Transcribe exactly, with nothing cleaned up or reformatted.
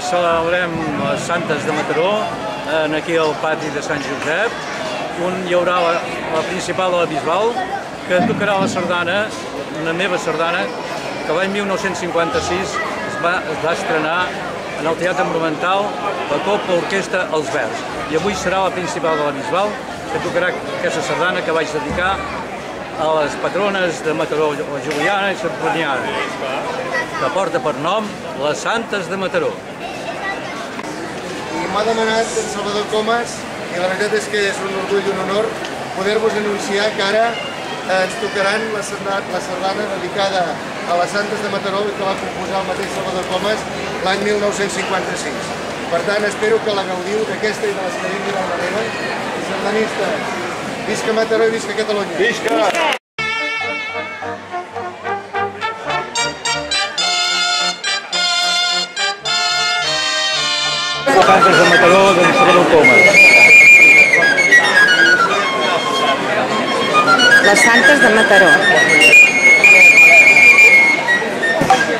celebrem les Santes de Mataró, aquí al pati de Sant Josep, on hi haurà la, la principal de la Bisbal, que tocarà la sardana, una meva sardana, que l'any mil nou-cents cinquanta-sis es va, es va estrenar en el Teatre Monumental la Copla Orquestra Els Verds. I avui serà la principal de la Bisbal, que tocarà aquesta sardana que vaig dedicar a les patrones de Mataró, la Juliana i Sant Planiana, que porta per nom les Santes de Mataró. I m'ha demanat en Salvador Comas, i la veritat és que és un orgull i un honor poder-vos anunciar que ara ens tocaran la sardana dedicada a les Santes de Mataró que va composar el mateix Salvador Comas l'any mil nou-cents cinquanta-sis. Per tant, espero que la gaudiu d'aquesta i de les que vinguin al darrere. Sardanistes, visca Mataró i visca Catalunya! Visca! Santes de Mataró d'en Salvador Comas. Les Santes de Mataró.